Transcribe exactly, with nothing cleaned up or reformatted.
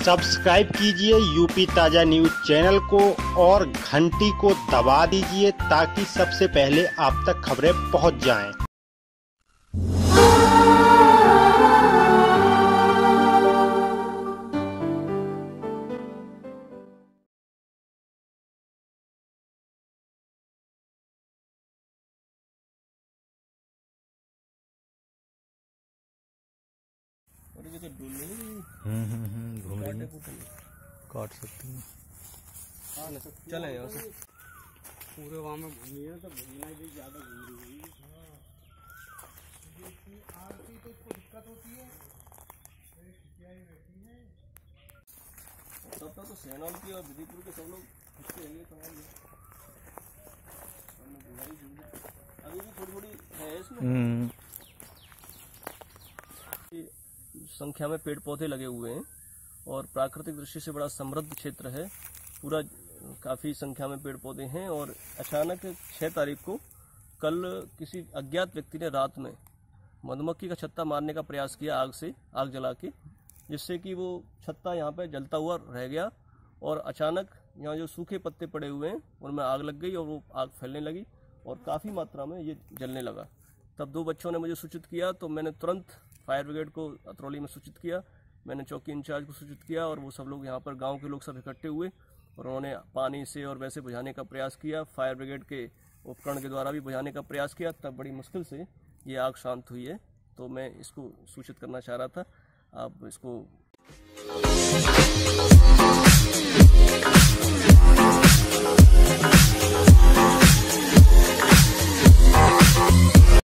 Subscribe कीजिए UP ताजा news channel को और घंटी को दबा दीजिए ताकि सबसे पहले आप तक खबरें पहुंच जाएं। और ये तो डूल नहीं हम्म हम्म हम्म घूम रही है, काट सकती हैं। चले यहाँ से पूरे वहाँ में घूमी है तो घूमना ही ज़्यादा घूम रही है। आरती तो इसको दिक्कत होती है, सबका तो सेनाल की और विधिपुर के सब लोग खुशके हैं तमाम लोग। अभी भी थोड़ी थोड़ी है इसमें संख्या में पेड़ पौधे लगे हुए हैं और प्राकृतिक दृष्टि से बड़ा समृद्ध क्षेत्र है। पूरा काफ़ी संख्या में पेड़ पौधे हैं और अचानक छह तारीख को कल किसी अज्ञात व्यक्ति ने रात में मधुमक्खी का छत्ता मारने का प्रयास किया, आग से आग जला के, जिससे कि वो छत्ता यहाँ पे जलता हुआ रह गया और अचानक यहाँ जो सूखे पत्ते पड़े हुए हैं उनमें आग लग गई और वो आग फैलने लगी और काफ़ी मात्रा में ये जलने लगा। तब दो बच्चों ने मुझे सूचित किया तो मैंने तुरंत फायर ब्रिगेड को अतरौली में सूचित किया, मैंने चौकी इंचार्ज को सूचित किया और वो सब लोग यहाँ पर गांव के लोग सब इकट्ठे हुए और उन्होंने पानी से और वैसे बुझाने का प्रयास किया। फायर ब्रिगेड के उपकरण के द्वारा भी बुझाने का प्रयास किया, तब बड़ी मुश्किल से ये आग शांत हुई है। तो मैं इसको सूचित करना चाह रहा था, आप इसको